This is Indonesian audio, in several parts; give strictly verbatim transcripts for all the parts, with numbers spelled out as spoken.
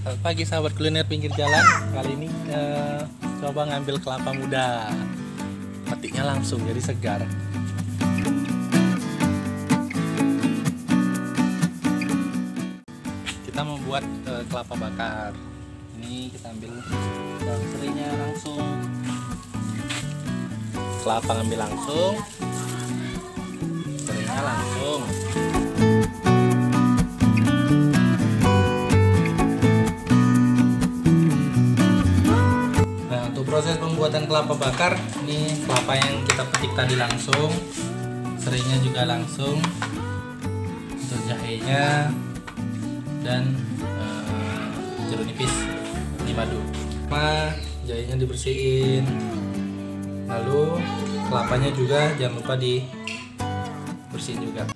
Selamat pagi sahabat kuliner pinggir jalan. Kali ini eh, coba ngambil kelapa muda, petiknya langsung jadi segar. Kita membuat eh, kelapa bakar. Ini kita ambil daun serinya langsung. Kelapa ngambil langsung, serinya langsung. Proses pembuatan kelapa bakar, ini kelapa yang kita petik tadi langsung, serinya juga langsung, untuk jahenya dan uh, jeruk nipis, ini madu. Nah, jahenya dibersihin, lalu kelapanya juga jangan lupa dibersihin juga.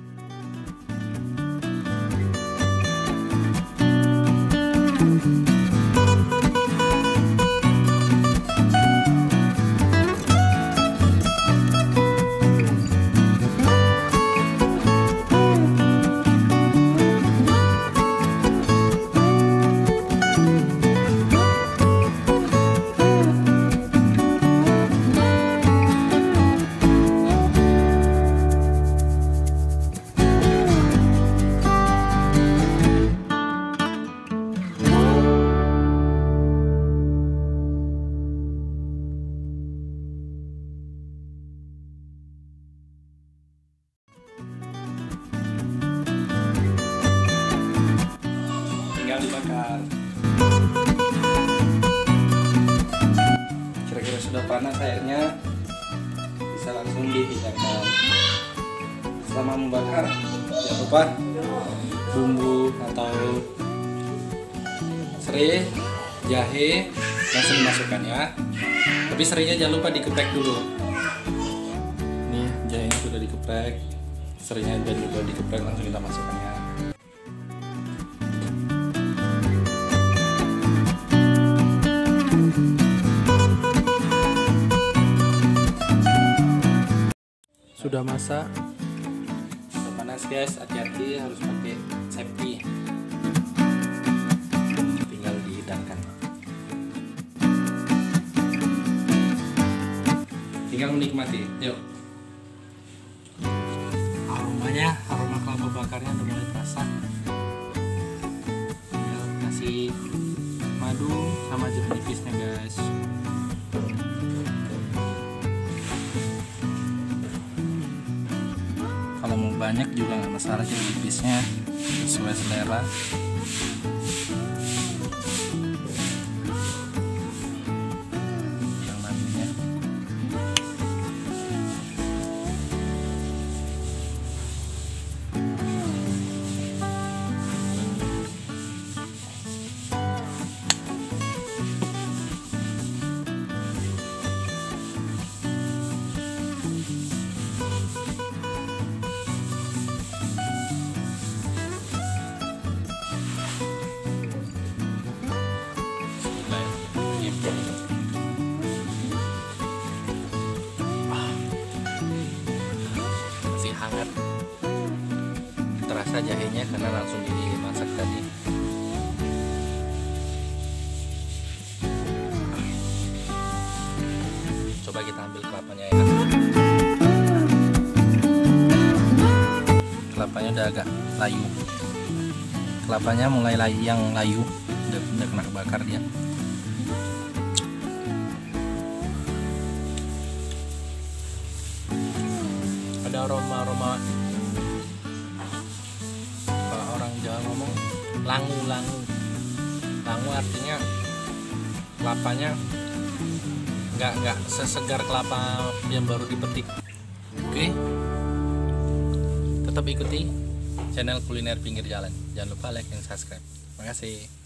Dibakar. Kira-kira sudah panas airnya, bisa langsung dihidangkan. Selama membakar jangan lupa bumbu atau serai, jahe langsung dimasukkan ya. Tapi serainya jangan lupa dikeprek dulu. Nih jahenya sudah dikeprek, serainya juga dikeprek, langsung kita masukkan ya. Sudah masak, sudah panas guys, hati-hati harus pakai safety. Tinggal dihidangkan, tinggal menikmati. Yuk, aromanya, aroma kelapa bakarnya udah mulai terasa. Tinggal kasih madu sama jeruk nipisnya guys. Kalau mau banyak juga nggak masalah, jeruk nipisnya sesuai selera. Yang madunya hangat, terasa jahenya karena langsung dimasak tadi. Coba kita ambil kelapanya ya. Kelapanya udah agak layu, kelapanya mulai layu, yang layu udah, udah kena bakar dia. Ada aroma-aroma, kalau orang Jawa ngomong langu-langu. Langu artinya kelapanya nggak nggak sesegar kelapa yang baru dipetik. Oke, tetap ikuti channel kuliner pinggir jalan. Jangan lupa like dan subscribe. Terima kasih.